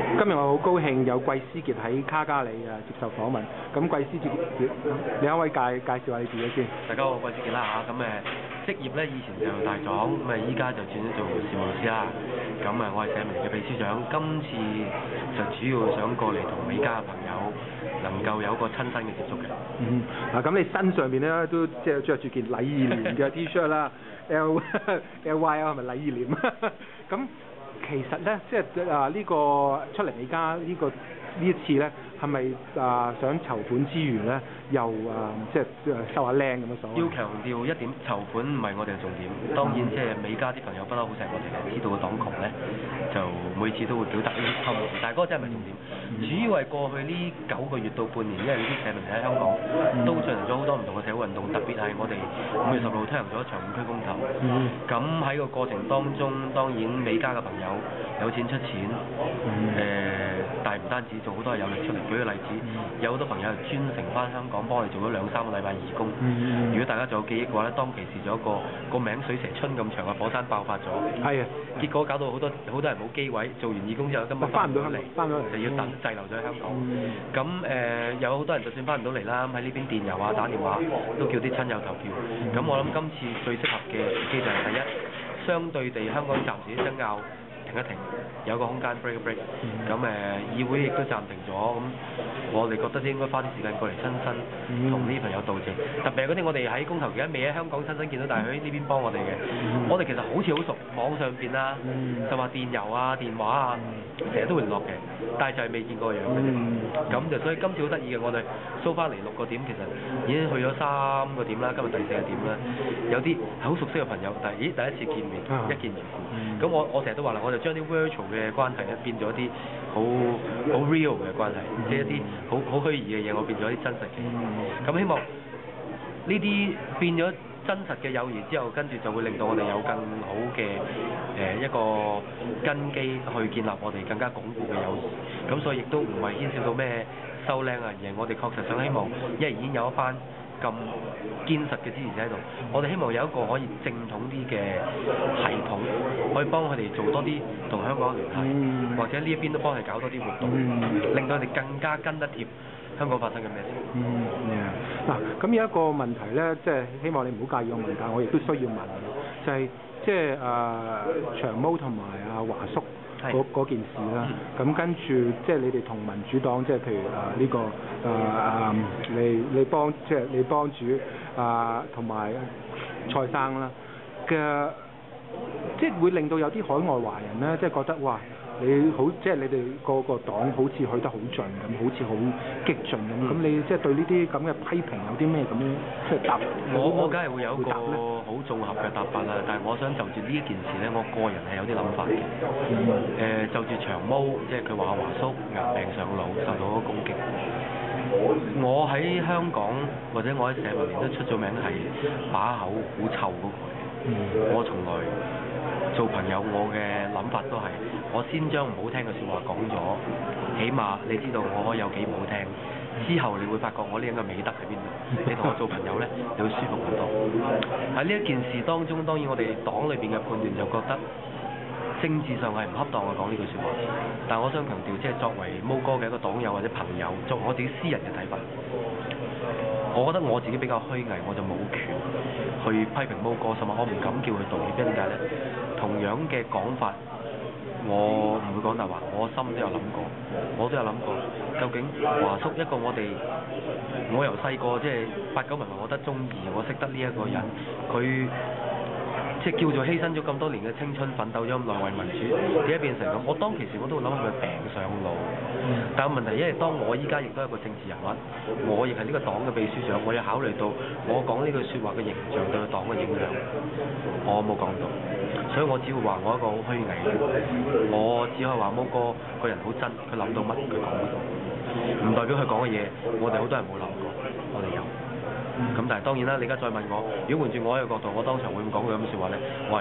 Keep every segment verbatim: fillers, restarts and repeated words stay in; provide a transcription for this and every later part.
今日我好高興有季思傑喺卡加里啊接受訪問。咁季思傑，你可唔可以介介紹下你自己先？ 大家好，我季思傑啦嚇。咁誒職業咧以前就大狀，咁誒依家就轉咗做事務律師啦。咁誒我係社民連嘅秘書長，今次就主要想過嚟同美加嘅朋友能夠有一個親身嘅接觸嘅。 嗯，嗱咁你身上邊咧都即係着住件禮義廉嘅 T-shirt 啦，L L Y L 係咪禮義廉？咁其實咧，即係啊呢個出嚟美加呢個呢一次咧，係咪啊想籌款之餘咧，又啊即係收下靚咁嘅所謂？ 要強調一點，籌款唔係我哋嘅重點。當然即係美加啲朋友不嬲好錫我哋嘅，知道個黨窮咧，就每次都會表達呢啲心意。但係嗰個真係唔係重點，主要係過去呢九個月到半年，因為呢啲社民喺香港都進行咗好多唔同嘅社會運動，特別係我哋五月十號推行咗一場五區公投。咁喺個過程當中，當然美加嘅朋友有錢出錢，誒、呃，但係唔單止做好多係有力出嚟。舉個例子，有好多朋友係專程翻香港幫我哋做咗兩三個禮拜義工。如果大家仲有記憶嘅話咧，當其時仲有一個個名水蛇春咁長嘅火山爆發咗， 係啊， 結果搞到好多好多人冇機位，做完義工之後根本翻唔到嚟，翻唔到嚟就要等滯留咗喺香港。咁誒、呃、有好多人就算翻唔到嚟啦，喺呢邊電郵啊打電話都叫啲親友投票。咁我諗今次最適合嘅時機就係第一，相對地香港暫時啲爭拗停一停，有個空間 break 一 break。咁誒、呃、議會亦都暫停咗，咁我哋覺得應該花啲時間過嚟親身同呢啲朋友道謝。特別係嗰啲我哋喺公投期間未喺香港親身見到，但係佢喺呢邊幫我哋嘅，我哋其實好似好熟，網上邊啦，就話電郵啊、電話啊，成日都會聯絡嘅，但係就係未見過樣嘅啫。咁就所以今次好得意嘅，我哋 show 翻嚟六個點，其實已經去咗三個點啦，今日第四個點啦。有啲好熟悉嘅朋友，但係咦第一次見面，一見如故。咁我我成日都話啦，我就將啲 virtual 嘅關係咧變咗啲好好 real 嘅關係，即係一啲好好虛擬嘅嘢，我變咗啲真實嘅。咁希望呢啲變咗真實嘅友誼之後，跟住就會令到我哋有更好嘅誒、呃、一個根基去建立我哋更加鞏固嘅友誼。咁所以亦都唔係牽涉到咩收靚啊，而係我哋確實想希望，因為已經有一班咁堅實嘅支持者喺度，我哋希望有一個可以正統啲嘅系統，可以幫佢哋做多啲同香港聯繫，嗯、或者呢一邊都幫佢搞多啲活動，嗯、令到佢哋更加跟得貼香港發生緊咩事。 嗯，嗱、嗯，咁有一個問題咧，即係希望你唔好介意我問，但我亦都需要問，就係即係誒長毛同埋阿華叔嗰件事啦。咁、嗯、跟住即係你哋同民主黨，即係譬如誒呢、呢個誒誒、呃，你你幫即係你幫主啊同埋蔡生啦嘅，即係會令到有啲海外華人咧，即係覺得哇！你好，即係你哋個個黨好似去得好盡咁，好似好激進咁。咁、嗯、你即係對呢啲咁嘅批評有啲咩咁樣即係答？ 我我梗係會有一個好綜合嘅答法啦，但係我想就住呢一件事咧，我個人係有啲諗法嘅。誒、嗯呃，就住長毛，即係佢話華叔癌病上腦，受到咗攻擊。我喺香港或者我喺社民連都出咗名係把口好臭嗰個嚟。嗯、我從來做朋友，我嘅諗法都係，我先將唔好聽嘅説話講咗，起碼你知道我可以有幾唔好聽，之後你會發覺我呢樣嘅美德喺邊度，你同我做朋友呢，你會舒服好多。喺呢一件事當中，當然我哋黨裏邊嘅判斷就覺得政治上係唔恰當嘅講呢句説話，但我想強調，即係作為毛哥嘅一個黨友或者朋友，作為我自己私人嘅睇法。我覺得我自己比較虛偽，我就冇權去批評毛哥，甚至我唔敢叫佢道歉。點解呢？同樣嘅講法，我唔會講大話，我心都有諗過，我都有諗過，究竟華叔一個我哋，我由細個即係八九民運我得中意，我識得呢一個人，佢即係叫做犧牲咗咁多年嘅青春，奮鬥咗咁耐為民主，點解變成咁？我當其時我都會諗係咪病上腦？但係問題，因為當我依家亦都係一個政治人物，我亦係呢個黨嘅秘書長，我要考慮到我講呢句説話嘅形象對個黨嘅影響，我冇講到，所以我只會話我一個好虛偽嘅，我只可以話毛哥個人好真，佢諗到乜佢講乜，唔代表佢講嘅嘢，我哋好多人冇諗過，我哋有。咁但係當然啦，你而家再問我，如果換住我一個角度，我當場會唔講佢咁嘅説話咧？我係唔會。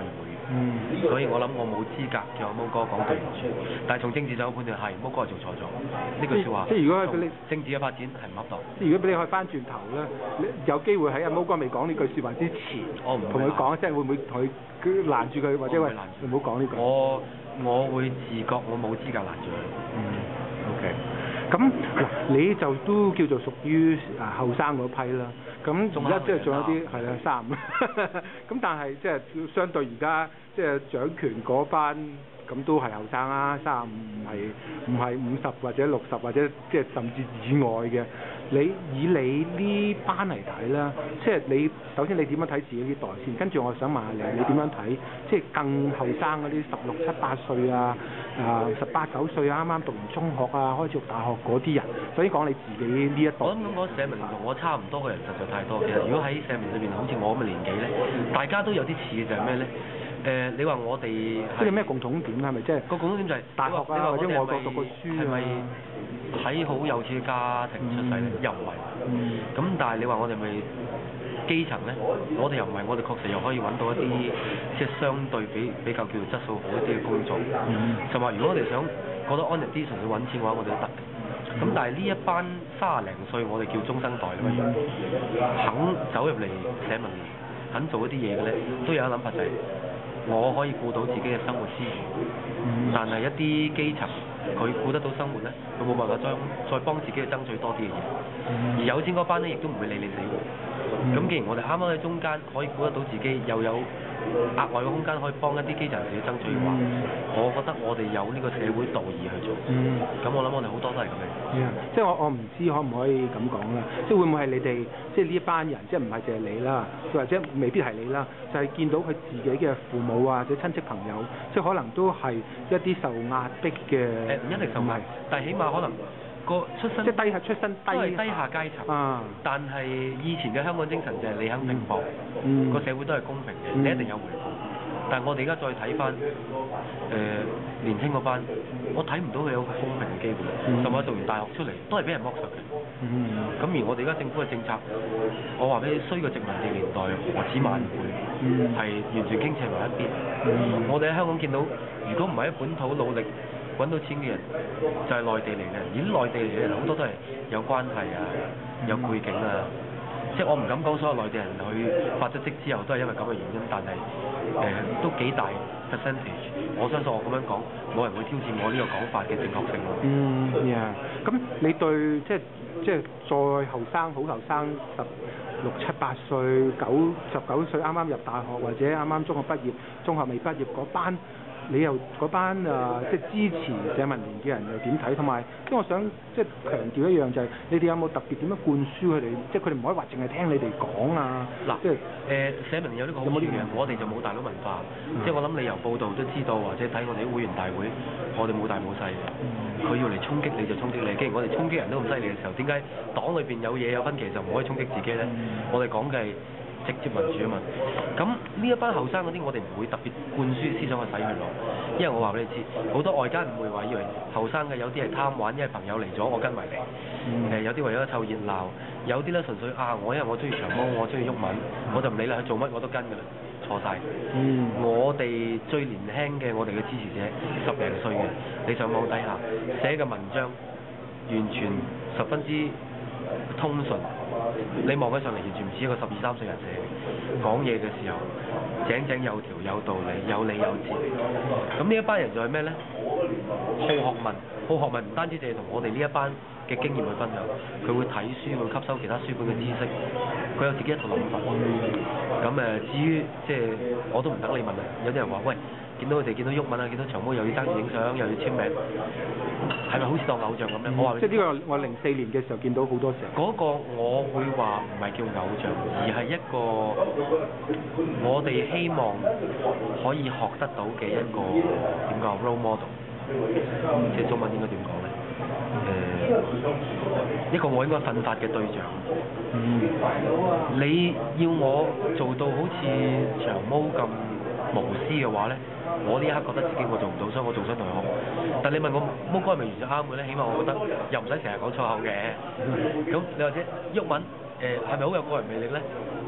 嗯。 所以我諗我冇資格向毛哥講對唔住。但係從政治上嘅判斷係毛哥係做錯咗呢句説話。 即係如果係俾你政治嘅發展係唔恰當。 即係如果俾你可以翻轉頭咧，你有機會喺阿毛哥未講呢句説話之前， 我唔同佢講一聲，會唔會同佢攔住佢，或者話你唔好講呢句？ 我我會自覺我冇資格攔住佢。 嗯。OK。咁嗱，你就都叫做屬於啊後生嗰批啦。咁而家即係仲有啲係啦，三五。咁但係即係相對而家即係掌權嗰班，咁都係後生啦，三五唔係唔係五十或者六十或者即係甚至以外嘅。你以你呢班嚟睇啦，即係你首先你點樣睇自己呢代先？跟住我想問下你，你點樣睇即係更後生嗰啲十六七八歲啊、啊十八九歲啊，啱啱讀完中學啊，開始讀大學嗰啲人？首先講你自己呢一代。 我諗咁講社民同我差唔多嘅人實在太多。其實如果喺社民裏邊，好似我咁嘅年紀咧，大家都有啲似嘅就係咩咧？誒、呃，你話我哋即係咩共同點啊？係咪即係個共同點就係大學啊，或者外國讀過書啊？ 係咪喺好有錢嘅家庭出世咧？嗯、又唔係。咁、嗯、但係你話我哋咪基層咧？我哋又唔係，我哋確實又可以揾到一啲即係相對比比較叫做質素好一啲嘅工作。嗯。就話如果我哋想覺得安逸啲，純粹揾錢嘅話，我哋都得嘅。咁、嗯、但係呢一班三十零歲，我哋叫中生代啦，不如、嗯、肯走入嚟社民連，肯做一啲嘢嘅咧，都有一諗法就係、是。我可以顧到自己嘅生活之餘，嗯、但係一啲基層佢顧得到生活咧，佢冇辦法將再幫自己去爭取多啲嘅嘢。嗯、而有錢嗰班咧，亦都唔會理你死活。咁、嗯、既然我哋啱啱喺中間可以顧得到自己，又有額外嘅空間可以幫一啲基層人士去爭取嘅話，嗯、我覺得我哋有呢個社會道義去做。咁、嗯、我諗我哋好多都係咁樣。 Yeah. 即係我我唔知可唔可以咁講啦，即係會唔會係你哋即係呢一班人，即係唔係淨係你啦，或者未必係你啦，就係、是、見到佢自己嘅父母啊，或者親戚朋友，即係可能都係一啲受壓迫嘅。誒唔、 欸、一定受壓，但係起碼可能個出身即係低下出身低都係低下階層。啊！但係以前嘅香港精神就係你肯拼搏，個、嗯、社會都係公平嘅，嗯、你一定有回報。但係我哋而家再睇翻誒年輕嗰班，我睇唔到佢有個公平嘅機會，甚至、嗯、讀完大學出嚟都係俾人剝削嘅。咁、嗯、而我哋而家政府嘅政策，我話俾你衰過殖民地年代何止萬倍，係、嗯、完全傾斜埋一邊。嗯、我哋喺香港見到，如果唔係喺本土努力揾到錢嘅人，就係、是、內地嚟嘅人。而啲內地嚟嘅人好多都係有關係啊，有背景啊。即係我唔敢講所有內地人去發咗職之後都係因為咁嘅原因，但係誒、呃、都幾大 percentage。我相信我咁樣講，冇人會挑戰我呢個講法嘅正確性咯。 嗯，yeah。咁你對即係即係再後生好後生十六七八歲、九十九歲啱啱入大學或者啱啱中學畢業、中學未畢業嗰班？你又嗰班啊，即係支持社民連嘅人又點睇？同埋，即係我想即係強調一樣就係、是，你哋有冇特別點樣灌輸佢哋？即係佢哋唔可以話淨係聽你哋講啊。嗱，即係誒社民連有呢個好處嘅，我哋就冇大佬文化。嗯、即係我諗你由報道都知道，或者睇我哋啲會員大會，我哋冇大冇細。佢、嗯、要嚟衝擊你就衝擊你。既然我哋衝擊人都咁犀利嘅時候，點解黨裏邊有嘢有分歧就唔可以衝擊自己咧？嗯、我哋講嘅係直接民主啊嘛，咁呢一班後生嗰啲，我哋唔會特別灌輸思想去洗佢腦，因為我話俾你知，好多外間唔會話以為後生嘅有啲係貪玩，因為朋友嚟咗我跟埋嚟，誒、嗯呃、有啲為咗湊熱鬧，有啲咧純粹啊我因為我中意長毛，我中意毓民，我就唔理啦，佢做乜我都跟㗎啦，錯晒。嗯、我哋最年輕嘅我哋嘅支持者十零歲嘅，你上網底下寫嘅文章，完全十分之通順。你望起上嚟完全唔似一個十二三歲人寫嘅，講嘢嘅時候井井有條，有道理，有理有節。咁呢一班人就係咩呢？好學問，好學問唔單止淨係同我哋呢一班嘅經驗去分享，佢會睇書，會吸收其他書本嘅知識，佢有自己一套諗法。咁誒、嗯，至於即係我都唔等你問啦。有啲人話喂，見到佢哋見到毓民啊，見到長毛又要爭住影相，又要簽名，係咪好似當偶像咁咧？嗯、我話即係呢個我零四年嘅時候見到好多時候。嗰個我會話唔係叫偶像，而係一個我哋希望可以學得到嘅一個點講 role model，即係中文應該點講咧？誒、呃，一個我應該奮發嘅對象。嗯、你要我做到好似長毛咁無私嘅話咧，我呢一刻覺得自己我做唔到，所以我仲想同佢學。但你問我毛哥係咪完全啱嘅咧？起碼我覺得又唔使成日講粗口嘅。咁、嗯、你或者毓民誒係咪好有個人魅力咧？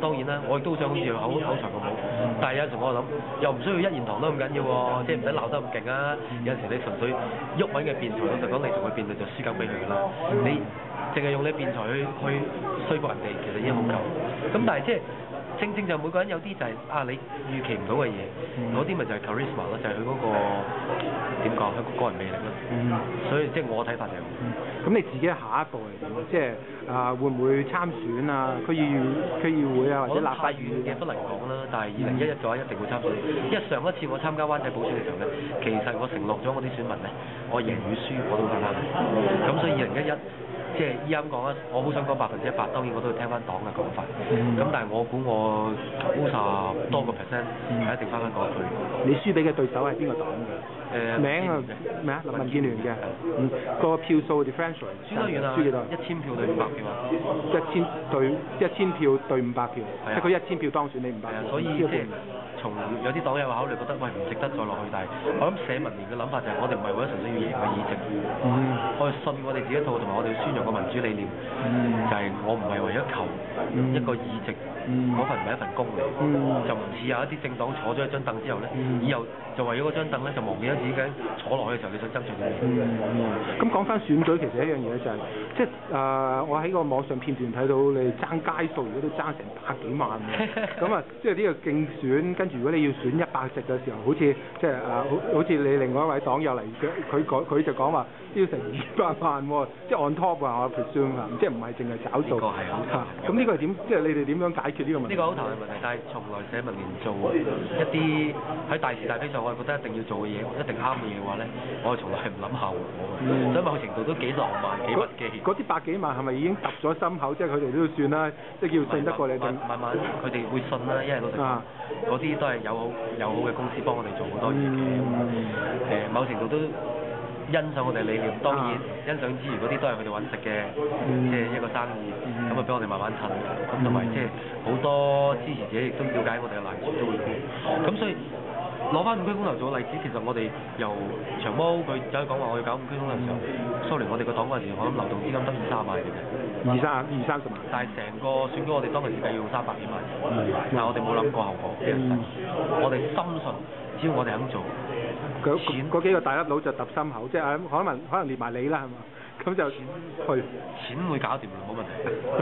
當然啦，我亦都想好似口口才咁好，但係有陣時我諗又唔需要一言堂都咁緊要喎，即係唔使鬧得咁勁啊。有陣時你純粹鬱穩嘅辯才，老實講你同佢辯論就輸緊俾佢㗎啦。你淨係用你辯才去去衰過人哋，其實已經好夠。咁但係即係。正正就每個人有啲就係、是、啊，你預期唔到嘅嘢，嗰啲咪就係 charisma 咯，就係佢嗰個點講，佢個個人魅力咯。嗯、所以即係我睇法就係、是。 咁、嗯、你自己下一步係點？即係啊，會唔會參選啊？區議區議會啊，或者立法院嘅不能講啦。但係二零一一嘅話一定會參選，因為上一次我參加灣仔補選嘅時候咧，其實我承諾咗我啲選民咧，我贏與輸我都會參加。咁所以二零一一。即係依啱講啊！我好想講百分之一百，當然我都要聽翻黨嘅講法。咁、嗯、但係我估我九十多個 percent 係一定翻翻嗰句。 你輸俾嘅對手係邊個黨嘅？誒、呃、名啊咩啊？民建聯嘅。嗯，個票數 differential 輸得遠啊！輸幾多？一千票對五百票啊！ 一千對一千票對五百票，即係佢一千票當選你五百票。 所以即係從有啲黨友考慮覺得喂唔值得再落去，但係我諗社民連嘅諗法就係我哋唔係為咗純粹要贏嘅議席，嗯、我哋信我哋自己一套，同埋我哋要宣揚個民主理念，嗯、就係我唔係為咗求一個議席，嗰、嗯、份唔係一份工嚟，嗯、就唔似有一啲政黨坐咗一張凳之後咧，嗯、以後就為咗嗰張凳咧就忘記咗自己坐落去嘅時候你想爭取啲咩。 咁講翻選舉其實一樣嘢就係、是，即係誒、呃、我喺個網上片段睇到你爭街數，如果都爭成百幾萬咁啊，即係呢個競選跟。如果你要選一百席嘅時候，好似即係啊，好好似你另外一位黨友嚟，佢佢佢就講話要成二百萬喎，即係 on top 啊，我 presume 啊，即係唔係淨係找數。呢個係好頭。咁呢個係點？即係你哋點樣解決呢個問題？呢個好頭嘅問題，但係從來社民連做一啲喺大是大非上，我係覺得一定要做嘅嘢，一定啱嘅嘢嘅話咧，我係從來係唔諗效果嘅，嗯、所以某程度都幾浪漫、幾不羈。嗰啲百幾萬係咪已經揼咗心口？即係佢哋都要算啦，即係叫信得過你哋。慢慢佢哋會信啦，因為老實講，嗰啲、啊、都係有好有好嘅公司幫我哋做好多嘢嘅，誒、嗯呃、某程度都欣賞我哋理念，當然、啊、欣賞之餘嗰啲都係佢哋揾食嘅，即係、嗯、一個生意，咁啊俾我哋慢慢襯，咁同埋即係好多支持者亦都了解我哋嘅難處都會顧，咁所以攞翻五區公投做個例子，其實我哋由長毛佢走去講話我要搞五區公投嘅時候，蘇聯我哋個黨嗰陣時，我諗流動資金得二三十萬嘅啫。 二三二三十萬， 但係成個選舉我哋當時計要用三百幾萬，嗯、但係我哋冇諗過後果幾實際，我哋深信只要我哋肯做， 嗰錢嗰幾個大粒佬就揼心口，即係可能可能連埋你啦係嘛，咁就錢去錢會搞掂冇問題。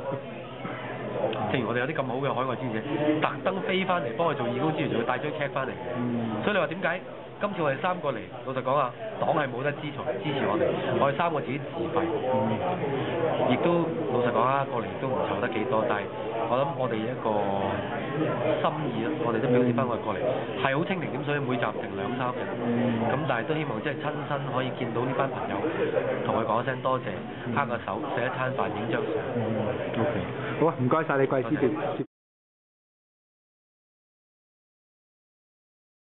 正如我哋有啲咁好嘅海外支持者，特登飛翻嚟幫佢做義工之餘，仲要帶張 check 翻嚟，嗯、所以你話點解？今次我哋三個嚟，老實講啊，黨係冇得支持支持我哋，我哋三個自己自費，亦、嗯、都老實講啊，過嚟都唔籌得幾多，但係我諗我哋一個心意咯，我哋都表示翻我哋過嚟係好清零點，所以每集停兩三日，咁、嗯、但係都希望即係親身可以見到呢班朋友，同佢講一聲多謝，握個手，食一餐飯，影張相。 嗯、OK，好啊，唔該晒你貴司。